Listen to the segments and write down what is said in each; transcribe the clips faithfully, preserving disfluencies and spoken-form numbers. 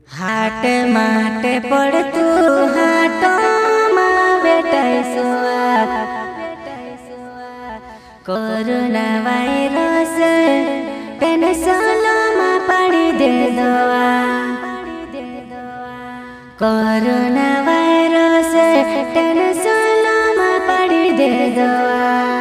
हाट माटे पड़ तू हाटो माँ बेटाई सुआ कोरोना वायरस टेंशन में पड़ी दे दवा कोरोना वायरस टेंशन में पड़ी दे दवा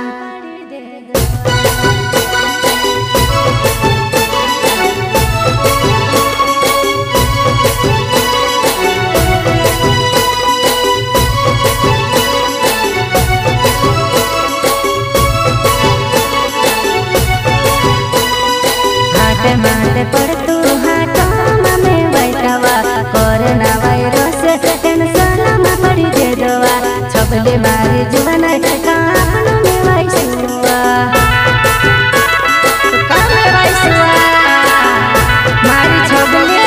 माते पड़ तू हाटो में बैठवा कोरोना वायरस टेंशन में पड़ी दे दवा छबले मारी जुबान कान में वैसुआ कान में वैसुआ मारी छबले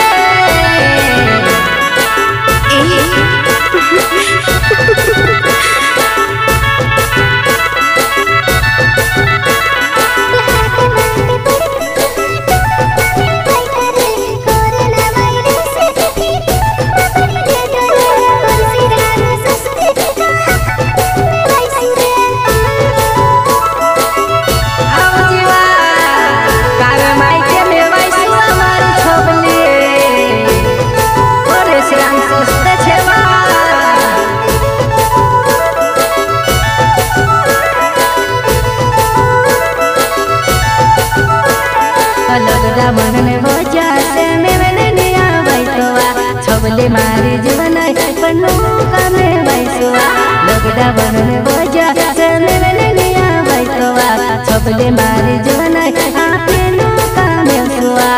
मन में बोझा से मैंने निया बैठवा छबले मारी जीवन पन्नू का में बैठवा लगदा मन में बोझा से मैंने निया बैठवा छबले मारी जीवन आपे नो का में सुआ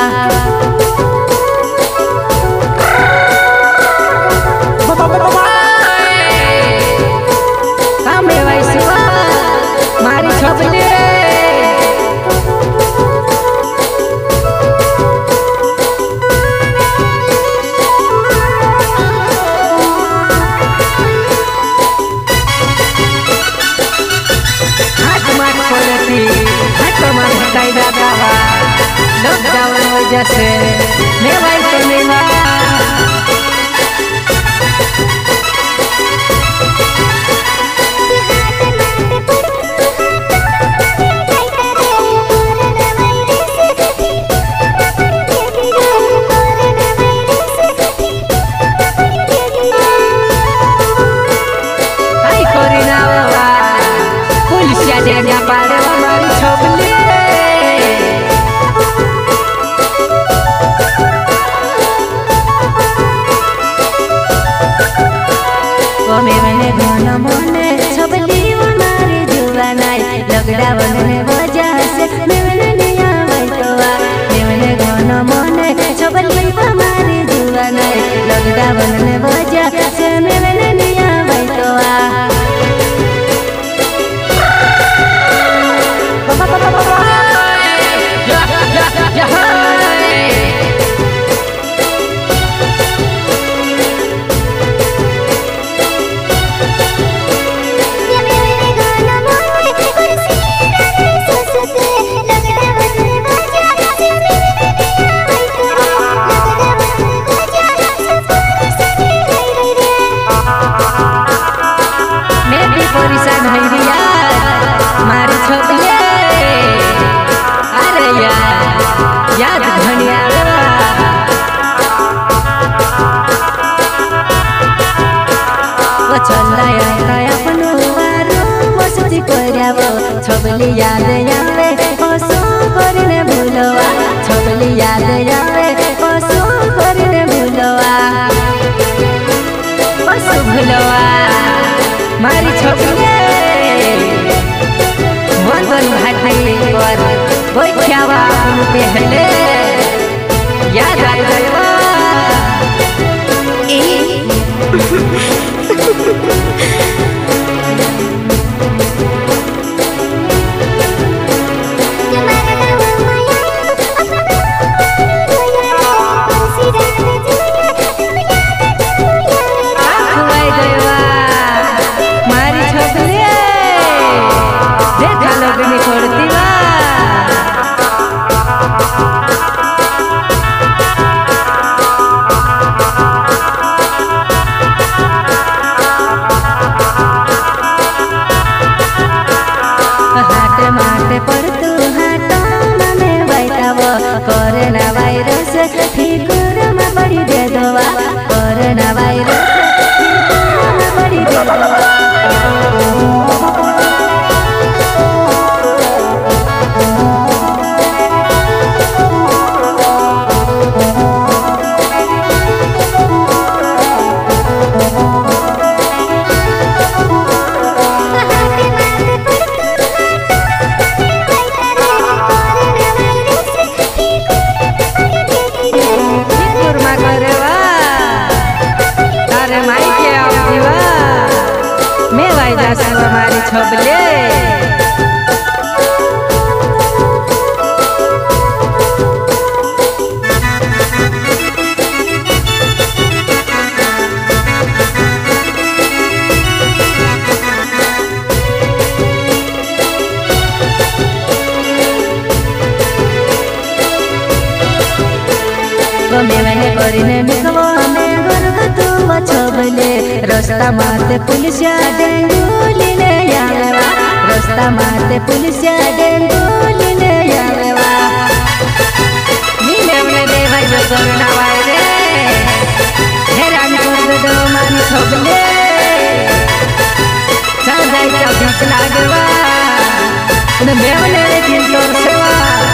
का में बैठवा मारी छबले लॉकडाउन वजह से मैं भाई तो नहीं पुलिस या पारे हमारी छबली मैंने घोनो मोने छबली हमारी जुबानाई लॉकडाउन में वजह से मैंने निया बैठवा मैंने घोनो मोने छबली हमारी जुबानाई लॉकडाउन में वजह से मैंने निया बैठवा याद धनिया अपनो मस्ती कराव छबली याद आवे हसो करने भूलवा छबली याद आवे हसो करने भूलवा हसो भूलवा मारी छबली मन बन भाई पर बैठवा पहले याद आ गया मेवने करिने मिखवा में गर्ग तू छबले रास्ता माते पुलिसिया डेंगुलिने यावा रास्ता माते पुलिसिया डेंगुलिने यावा नी मेवने दे भाई जो करना वाय रे हैरान कर दो मान छबले चाँदाई चौक लागवा न मेवने रे दिल तोर सेवा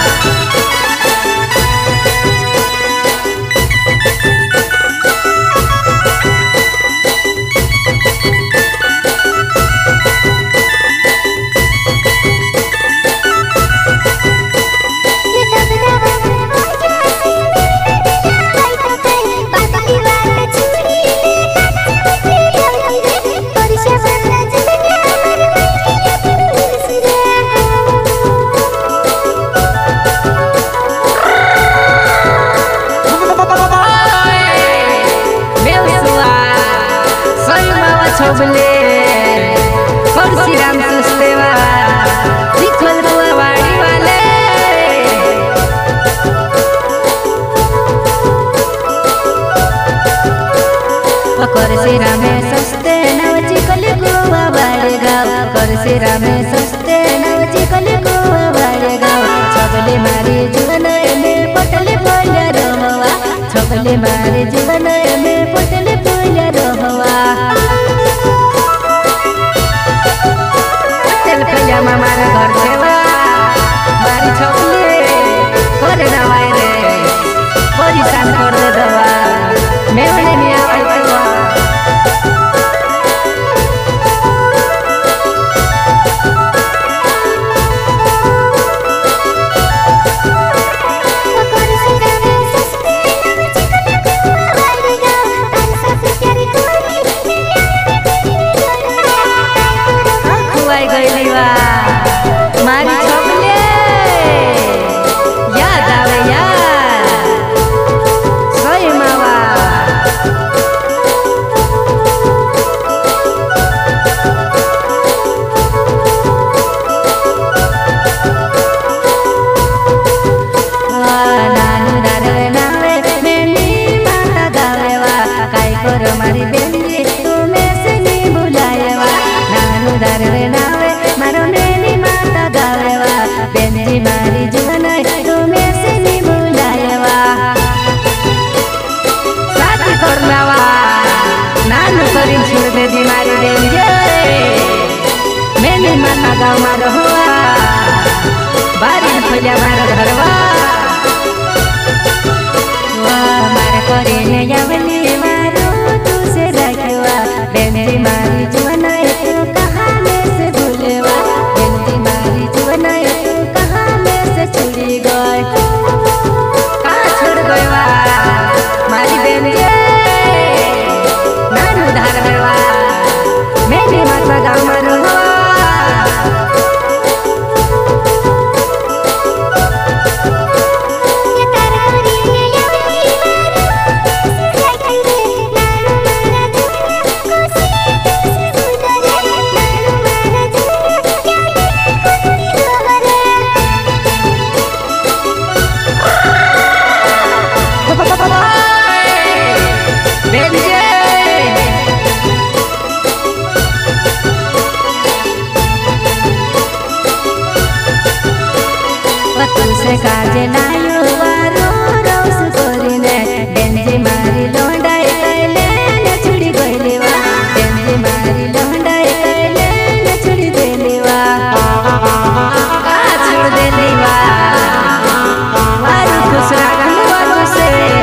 छबले परशुराम सुस्तेवा दिखल रुआ वाड़ी वाले परशुराम सस्ते नवजी कल गोवा वाड़े गाँव परशुराम सस्ते नवजी कल गोवा वाड़े गाँव छबले मारे जुवन में पटले पोया रहवा छबले मारे जुवन में पटले पोया रहवा मारा घर सेवा मारी छबले करे दवाई रे परेशान कर दे दवा मेवने मिया आइतवा मारी छबले याद आवे यार सही मावा नानू दारे नावे मेनी माता गावेवा काई करो मारी बेंजी तुम्हें से नहीं बुलाएवा नानू दारे नावे मारो मेनी माता गावेवा बेंजी मारी जुवन तुम्हें से नहीं बुलाएवा साथी करनावा नानू करीम छोड़ दे दी मारी बेंजी मेनी माता गाँव मारो हुआ बारी फैलिया मारो घरवा मारे करीने जावली मारो तू से रखवा बेंजी मारी जुवन तू कहाँ में से भूलेवा बेंजी मारी जुवन तू कहाँ में से छुड़ी गई कहाँ छोड़ गईवा मारी बेंजी नानू धार गईवा मेरी माता गाँव मारो तुसे काजे लायो वारो रोस कोरिने बेंजी मारी लोंडाई कैले न छुड़ी गइलेवा बेंजी मारी लोंडाई कैले न छुड़ी देलेवा का छोड़ देलेवा वारो खुश रागन वारो से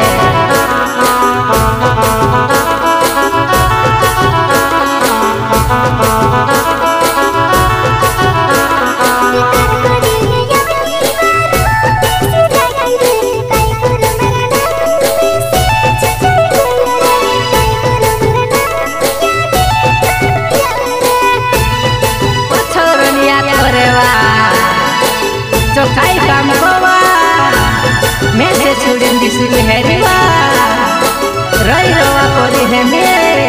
चौकाई काम गोवा मैं से छुड़न दिसुल हेरिवा रही रवा कोरी है मेरे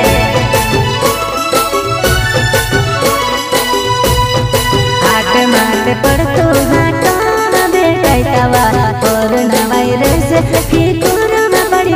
हाथ माते पर तू हाथ बेटाई तवा कोरोना वायरस की कोरोना बड़ी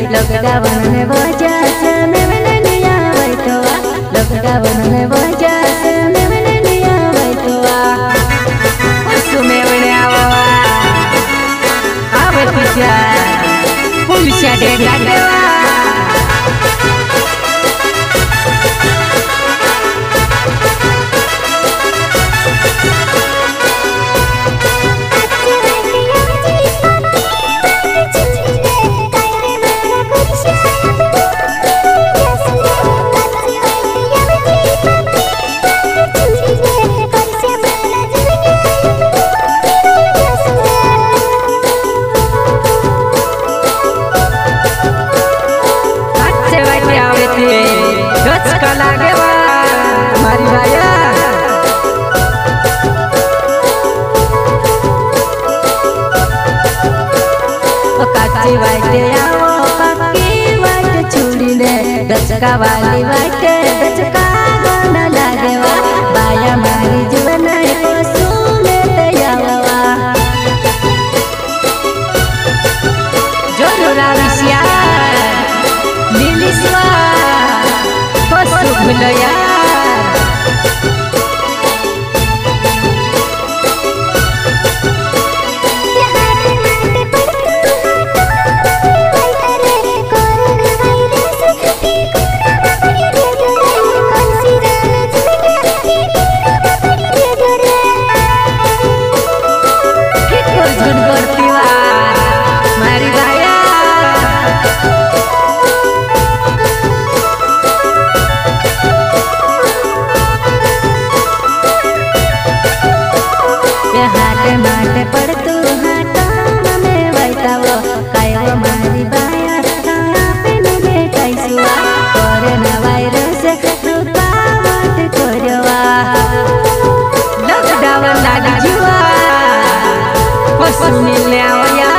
लॉकडाउन में वजह से मेवने निया बैठवा लॉकडाउन में वजह से मेवने निया बैठवा उसमें बने आवा आवे पिछा पुलिसा दे गाड़वा दचका वाली बाटे दचका गाना लागेवा बाया मारी जुवन को सुने ते आवा जोरा विषया नीलिस्वा को सुभलया माटे पड़ तू हाटा में बैठावो कायो मारी बाया ताया पे नुले कैसुआ कोरोना वायरस रुकावट करवा लॉकडाउन लागी जुआ पसु मिले आवया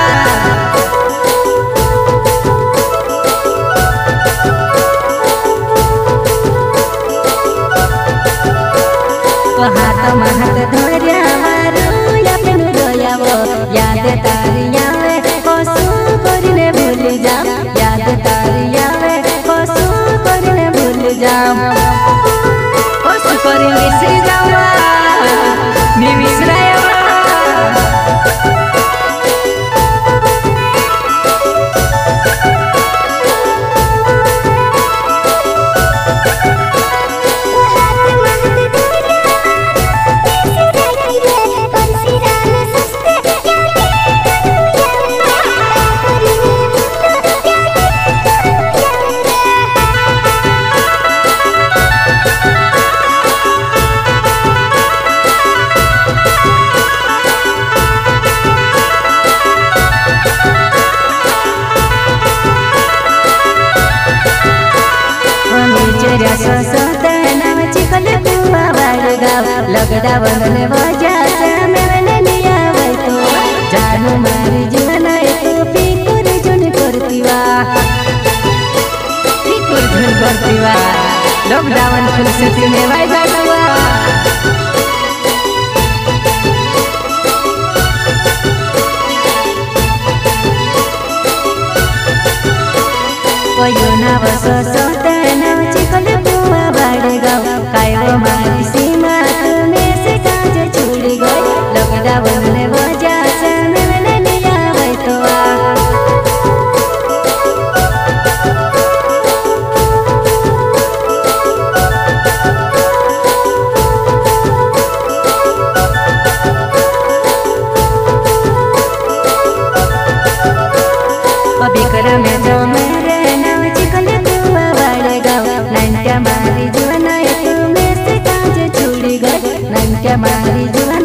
तो हाथ महत धोरिया याद तारिया में कसू करने भूल जाम याद तारिया में कसू करने भूल जाम कसू करने बिसर जावा मी बिसराया लॉकडाउन में वजह से मेवने निया बैठो जानू मारी जुवन तो फिकुर जुन करतीवा फिकुर जुन करतीवा लॉकडाउन फुर्सती में भाई जावा कोयो ना बसो सोते ना चिकन बुआ बाड़े गाँव कायो मारी सीमा लॉकडाउन में वजह से मेवने निया बैठवा बिकरा में जो मेरे नाम चिकन बुआ बाड़े गाँव नंटा मारी जुवन तू में से काज छुड़ी गई नंटा मारी जुवन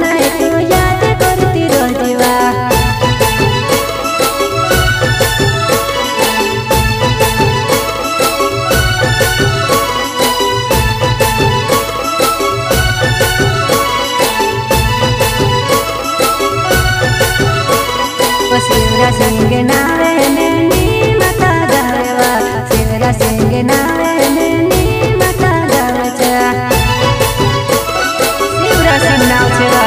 शिवरा सिंह नावे नैनी माता गावेवा शिवरा सिंह नावे नैनी माता गावेचा शिवरा सिंह नाव छेवा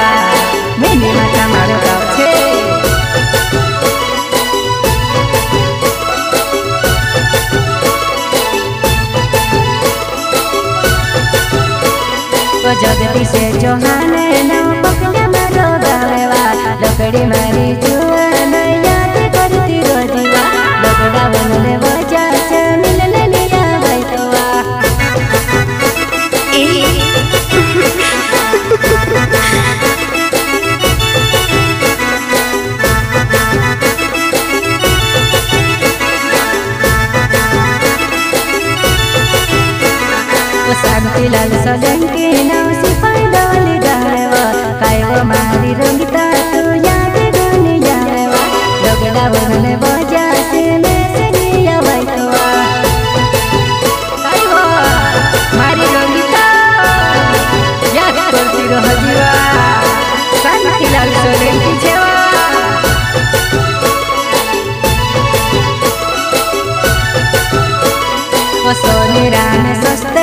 सोलंकी नाव सिपाही डोली गावा काय वो मारी रंगीता तू याद गुनी जावा लगड़ा बनने बजा से मैं से दिया बैठवा काय वो मारी रंगीता याद करती रह जीवा शांतिलाल सोलंकी छेवा सोनी राम सस्ता